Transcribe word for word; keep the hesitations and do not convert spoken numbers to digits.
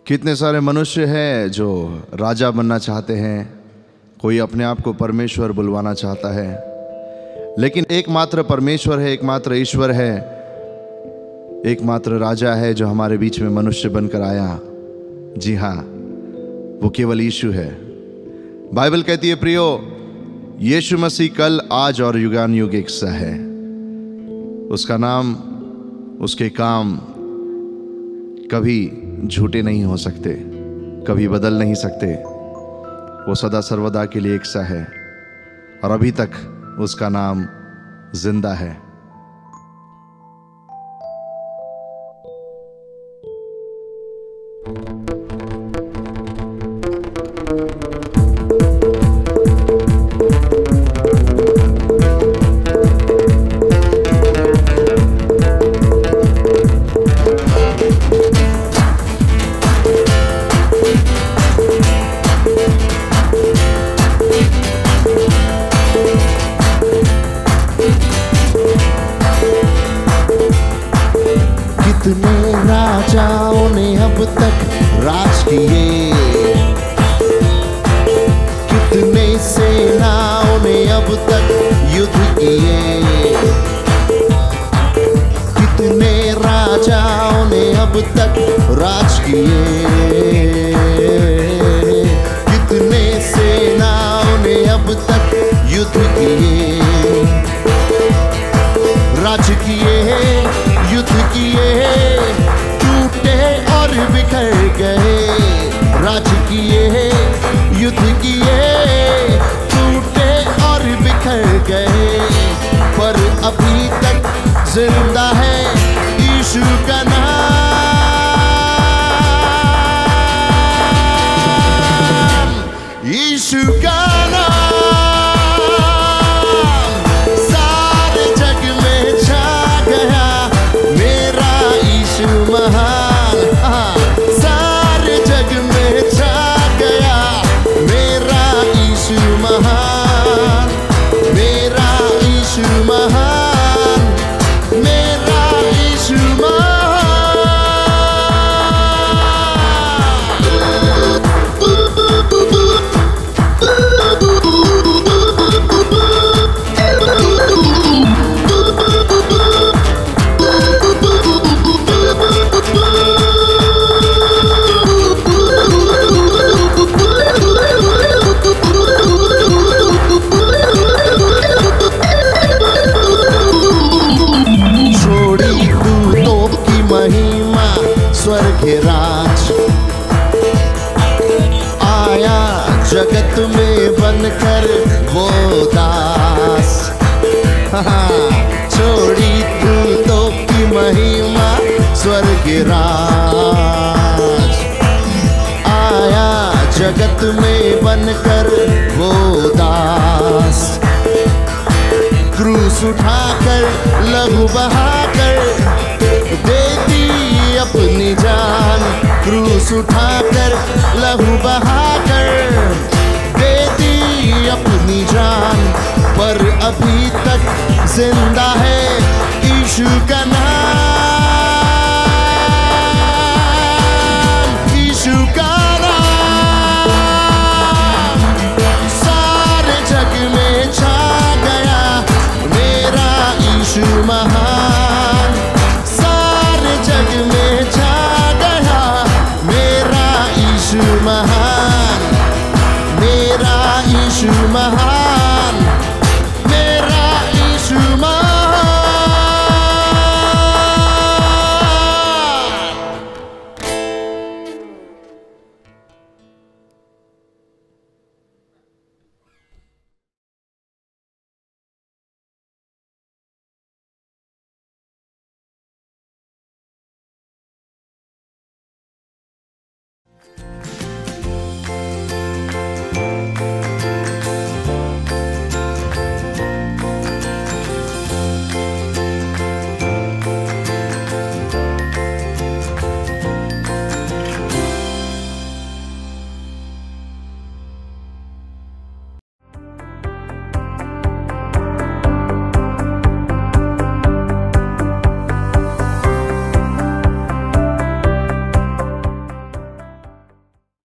कितने सारे मनुष्य हैं जो राजा बनना चाहते हैं, कोई अपने आप को परमेश्वर बुलवाना चाहता है, लेकिन एकमात्र परमेश्वर है, एकमात्र ईश्वर है, एकमात्र राजा है जो हमारे बीच में मनुष्य बनकर आया। जी हाँ, वो केवल यीशु है। बाइबल कहती है प्रियो, यीशु मसीह कल, आज और युगान युग एक सा है। उसका नाम, उसके काम कभी झूठे नहीं हो सकते, कभी बदल नहीं सकते। वो सदा सर्वदा के लिए एक सा है और अभी तक उसका नाम जिंदा है। कितने राजाओं ने अब तक राज किए, कितने सेनाओं ने अब तक युद्ध किए, कितने राजाओं ने अब तक राज किए, कितने सेनाओं ने अब तक युद्ध किए, राज किए, युद्ध किए, टूटे और बिखर गए। राज किए, युद्ध किए, टूटे और बिखर गए, पर अभी तक जिंदा है यीशु का नाम, यीशु का नाम। सारे जग में छा गया मेरा यीशु महान, मेरा यीशु महान, मेरा यीशु महान। स्वर्ग राज आया जगत में बनकर वो दास, छोड़ी दूतों की महिमा स्वर्ग राज आया जगत में बनकर वो दास, क्रूस उठाकर लहू बहाकर देती अपनी जान, क्रूस उठाकर लहू बहाकर देती अपनी जान, पर अभी तक जिंदा है यीशु का नाम, यीशु का नाम। सारे जग में छा गया मेरा यीशु महान, सारे जग में छा गया मेरा यीशु महान, मेरा यीशु महान।